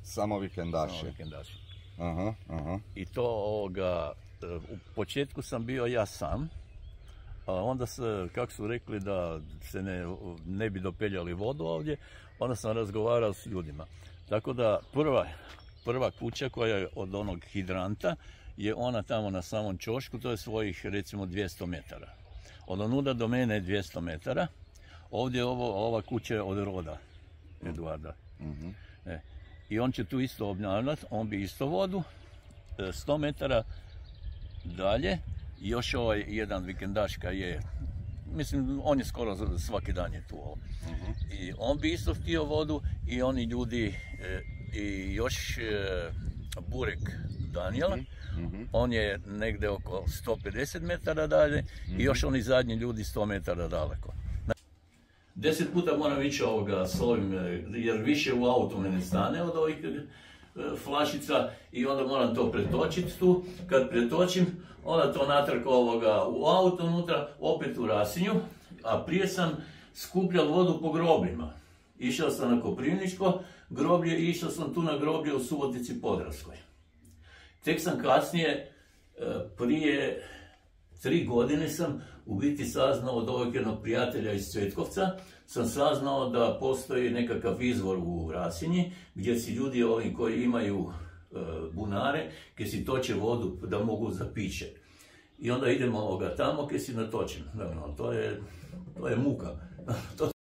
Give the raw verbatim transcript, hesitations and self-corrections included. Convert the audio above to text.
Samo vikendaši. Samo vikendaši. Aha, aha. I to ovoga, u početku sam bio ja sam, a onda se, kako su rekli da se ne, ne bi dopeljali vodu ovdje, onda sam razgovarao s ljudima. Tako da prva, prva kuća koja je od onog hidranta je ona tamo na samom ćošku, to je svojih recimo dvjesto metara. Od onuda do mene je dvjesto metara, ovdje ovo, ova kuća je od roda Eduarda. Mm-hmm. E, I on će tu isto obnavljati, on bi isto vodu, sto metara dalje, još ovaj jedan vikendaška je, mislim, on je skoro svaki dan je tu. Uh-huh. I on bi isto htio vodu i oni ljudi, e, i još e, Burek Danijela, uh-huh. On je negdje oko sto pedeset metara dalje, uh-huh. I još oni zadnji ljudi sto metara daleko. Deset puta moram ići ovoga s ovim, jer više u autu me ne stane od ovih flašica i onda moram to pretočiti tu. Kad pretočim, onda to natrag ovoga u auto unutra, opet u Rasinju, a prije sam skupljal vodu po grobljima. Išao sam na Koprivničko groblje i išao sam tu na groblje u Subotici Podravskoj. Tek sam kasnije, prije tri godine sam u biti saznao od ovog jednog prijatelja iz Cvetkovca, sam saznao da postoji nekakav izvor u Rasinji gdje si ljudi ovi koji imaju e, bunare, gdje si toče vodu da mogu za piće. I onda idemo ovoga tamo gdje si natočim. No, no, to je, to je muka. to